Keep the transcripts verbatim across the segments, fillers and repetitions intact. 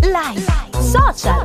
Live Social.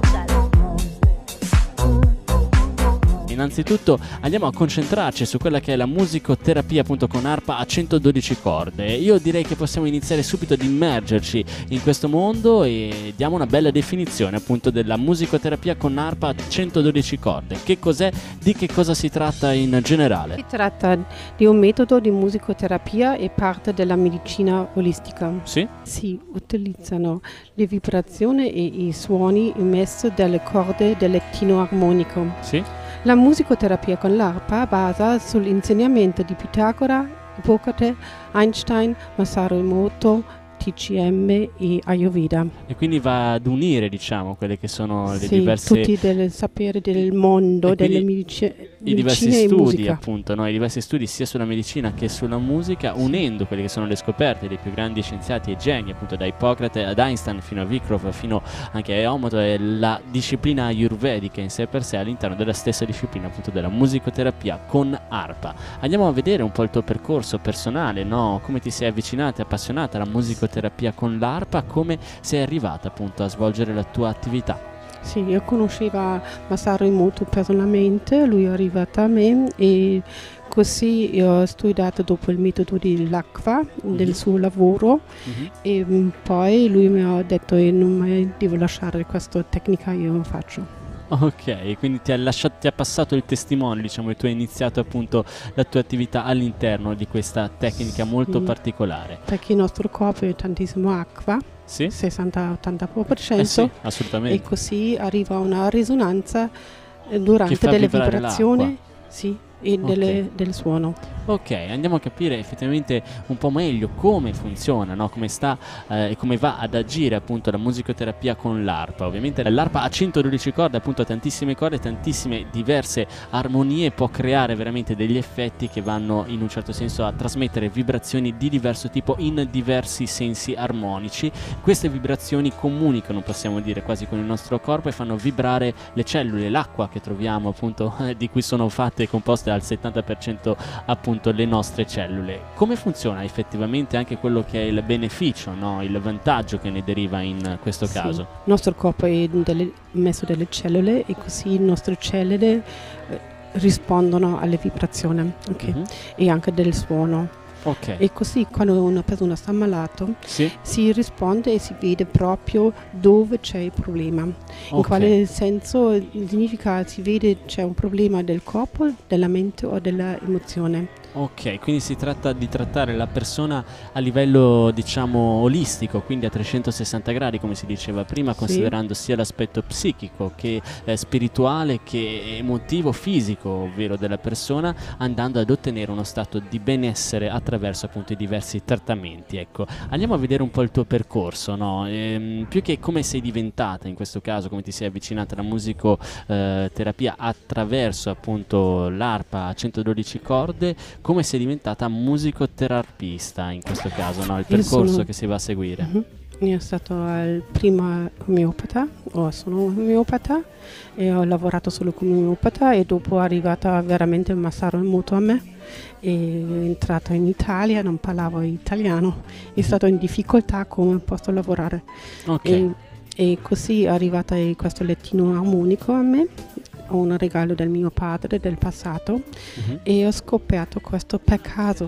Innanzitutto andiamo a concentrarci su quella che è la musicoterapia appunto con arpa a centododici corde. Io direi che possiamo iniziare subito ad immergerci in questo mondo e diamo una bella definizione appunto della musicoterapia con arpa a centododici corde. Che cos'è? Di che cosa si tratta in generale? Si tratta di un metodo di musicoterapia e parte della medicina olistica. Sì? Si utilizzano le vibrazioni e i suoni emessi dalle corde del lettino armonico. Sì? La musicoterapia con l'arpa basa sull'insegnamento di Pitagora, Ippocrate, Einstein, Masaru Emoto, T C M e Ayurveda. E quindi va ad unire, diciamo, quelle che sono le sì, diverse... tutti del sapere del mondo, delle medici- i diversi medicine e studi, musica. appunto, no? I diversi studi sia sulla medicina che sulla musica, unendo quelle che sono le scoperte dei più grandi scienziati e geni, appunto da Ippocrate ad Einstein fino a Vikrov, fino anche a Emoto, e la disciplina ayurvedica in sé per sé all'interno della stessa disciplina appunto della musicoterapia con arpa. Andiamo a vedere un po' il tuo percorso personale, no? Come ti sei avvicinata e appassionata alla musicoterapia con l'arpa, come sei arrivata appunto a svolgere la tua attività. Sì, io conoscevo Masaru Emoto personalmente, lui è arrivato a me e così io ho studiato dopo il metodo di Lakva, mm-hmm. del suo lavoro, mm-hmm. e um, poi lui mi ha detto che non mai devo lasciare questa tecnica, io lo faccio. Ok, quindi ti ha, lasciato, ti ha passato il testimone, diciamo, e tu hai iniziato appunto la tua attività all'interno di questa tecnica molto sì, particolare. Perché il nostro corpo è tantissimo acqua, sì? sessanta ottanta per cento, eh sì, assolutamente. E così arriva una risonanza durante delle vibrazioni. L'acqua. Sì, e okay. delle, del suono. Ok, andiamo a capire effettivamente un po' meglio come funziona, no? Come sta eh, e come va ad agire appunto la musicoterapia con l'arpa. Ovviamente l'arpa ha centododici corde, appunto tantissime corde, tantissime diverse armonie, può creare veramente degli effetti che vanno in un certo senso a trasmettere vibrazioni di diverso tipo in diversi sensi armonici. Queste vibrazioni comunicano, possiamo dire, quasi con il nostro corpo e fanno vibrare le cellule, l'acqua che troviamo appunto eh, di cui sono fatte e composte al settanta per cento appunto le nostre cellule. Come funziona effettivamente anche quello che è il beneficio, no? Il vantaggio che ne deriva in questo sì. caso? Il nostro corpo è delle, messo delle cellule e così le nostre cellule eh, rispondono alle vibrazioni, okay? Mm-hmm. E anche del suono. Okay. E così quando una persona sta malato sì. si risponde e si vede proprio dove c'è il problema. In okay. quale senso significa si vede c'è un problema del corpo, della mente o dell'emozione. Ok, quindi si tratta di trattare la persona a livello diciamo olistico, quindi a trecentosessanta gradi come si diceva prima, sì. considerando sia l'aspetto psichico che eh, spirituale che emotivo, fisico, ovvero della persona, andando ad ottenere uno stato di benessere attraverso appunto i diversi trattamenti. Ecco, andiamo a vedere un po' il tuo percorso, no? Ehm, più che come sei diventata in questo caso, come ti sei avvicinata alla musicoterapia attraverso appunto l'arpa a centododici corde, come sei diventata musicoterapista in questo caso, no? Il percorso sono... che si va a seguire. Mm-hmm. Io sono stato il primo omeopata, o sono omeopata e ho lavorato solo come omeopata e dopo è arrivata veramente Masaru Emoto a me e è entrata in Italia, non parlavo italiano, è stato in difficoltà come posso lavorare. Okay. E, e così è arrivata questo lettino armonico a me, un regalo del mio padre del passato, uh-huh. e ho scoperto questo per caso,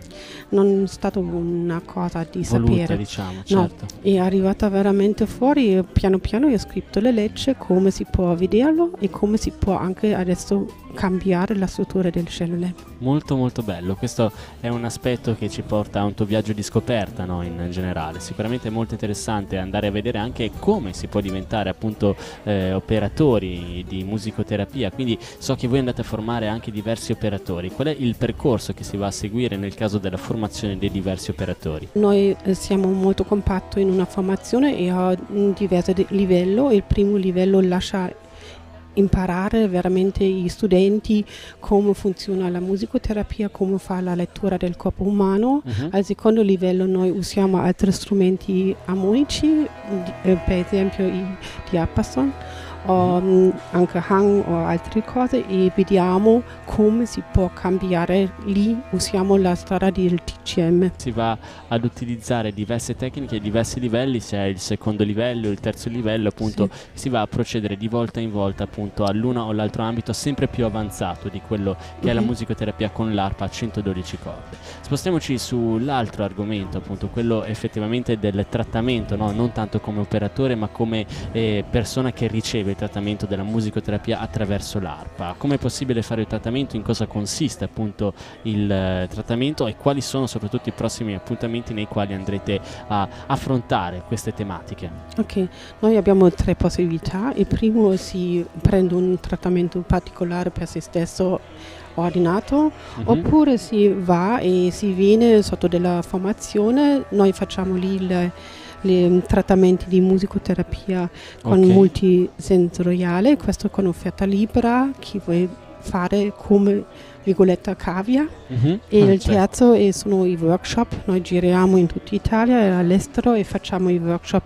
non è stata una cosa di voluta, sapere, diciamo, certo. No, è arrivata veramente fuori e piano piano ho scritto le leggi, come si può vederlo e come si può anche adesso cambiare la struttura delle cellule. Molto molto bello, questo è un aspetto che ci porta a un tuo viaggio di scoperta, no, in generale. Sicuramente è molto interessante andare a vedere anche come si può diventare appunto eh, operatori di musicoterapia, quindi so che voi andate a formare anche diversi operatori. Qual è il percorso che si va a seguire nel caso della formazione dei diversi operatori? Noi eh, siamo molto compatti in una formazione e a un diverso livello. Il primo livello lascia imparare veramente gli studenti come funziona la musicoterapia, come fa la lettura del corpo umano. Uh-huh. Al secondo livello noi usiamo altri strumenti armonici, eh, per esempio i diapason um, anche hang o altre cose, e vediamo come si può cambiare. Lì usiamo la strada del T C M. Si va ad utilizzare diverse tecniche, diversi livelli, se è il secondo livello, il terzo livello, appunto sì. Si va a procedere di volta in volta appunto all'uno o l'altro ambito sempre più avanzato di quello che mm-hmm. è la musicoterapia con l'arpa a centododici corde. Spostiamoci sull'altro argomento, appunto quello effettivamente del trattamento, no? Non tanto come operatore ma come eh, persona che riceve il trattamento della musicoterapia attraverso l'arpa. Come è possibile fare il trattamento, in cosa consiste appunto il eh, trattamento e quali sono soprattutto i prossimi appuntamenti nei quali andrete a affrontare queste tematiche? Ok, noi abbiamo tre possibilità. Il primo, si prende un trattamento particolare per se stesso ordinato, mm-hmm. oppure si va e si viene sotto della formazione. Noi facciamo lì le i trattamenti di musicoterapia con okay. multisensoriale, questo con offerta libera, chi vuole fare come Vigoletta Cavia. Mm-hmm. E ah, il terzo è, sono i workshop. Noi giriamo in tutta Italia e all'estero e facciamo i workshop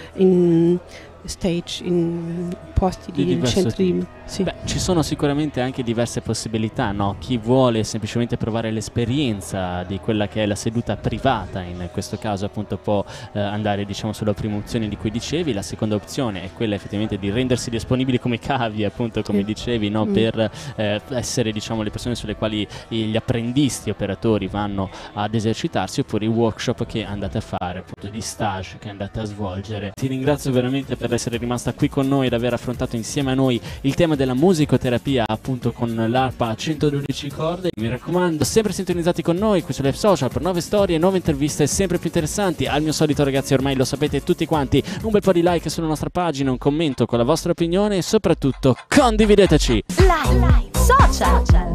in stage, in posti di, di centri. Sì. Beh, ci sono sicuramente anche diverse possibilità, no? Chi vuole semplicemente provare l'esperienza di quella che è la seduta privata, in questo caso appunto può eh, andare diciamo sulla prima opzione di cui dicevi. La seconda opzione è quella effettivamente di rendersi disponibili come cavie, appunto come sì. dicevi, no? mm. per eh, essere diciamo le persone sulle quali gli apprendisti operatori vanno ad esercitarsi, oppure i workshop che andate a fare, appunto di stage che andate a svolgere. Ti ringrazio veramente per essere rimasta qui con noi ed aver affrontato insieme a noi il tema della musicoterapia appunto con l'arpa a centododici corde. Mi raccomando, sempre sintonizzati con noi qui sulle social per nuove storie, nuove interviste sempre più interessanti. Al mio solito, ragazzi, ormai lo sapete tutti quanti, un bel po' di like sulla nostra pagina, un commento con la vostra opinione e soprattutto condivideteci. Like, like, social.